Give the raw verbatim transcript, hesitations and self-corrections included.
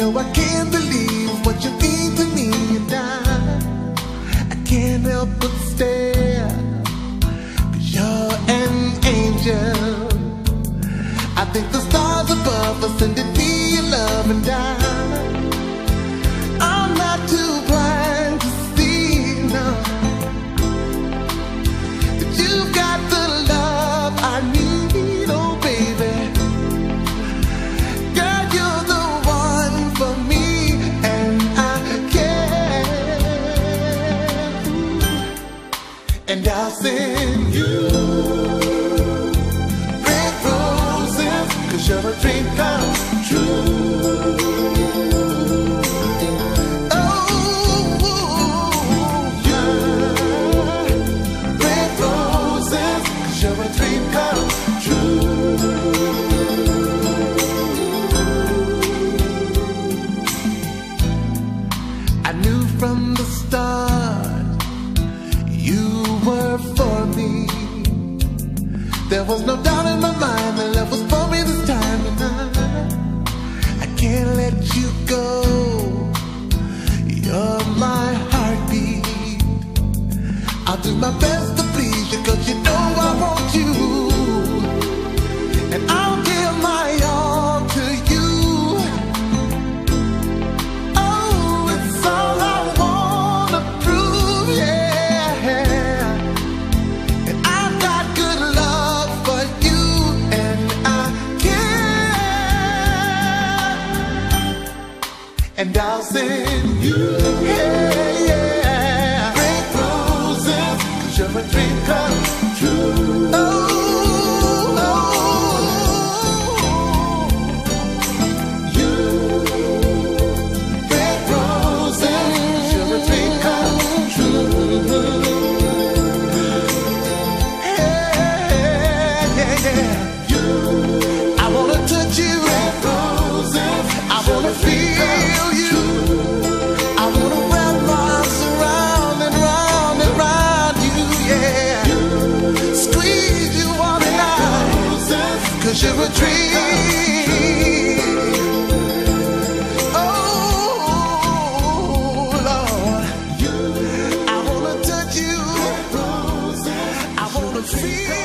know I can't believe what you mean to me, and I, I can't help but stare, 'cause you're an angel. I think the stars above are sending me your love, and I, I'm not too blind to see, no, that you've got the love I need, oh baby. Girl, you're the one for me, and I care. And I'll send you red roses, 'cause you're a dream come true. I knew from the start you were for me. There was no doubt in my mind that love was for me this time, and I, I can't let you go. You're my heartbeat. I'll do my best to please you, 'cause you know I want you, and I'll give my all to you. Oh, it's all I wanna prove, yeah. And I've got good love for you, and I care. And I'll send you, yeah, yeah, red roses, 'cause you're a dream come true. Oh, you're a dream. Oh, Lord, I wanna touch you. I wanna feel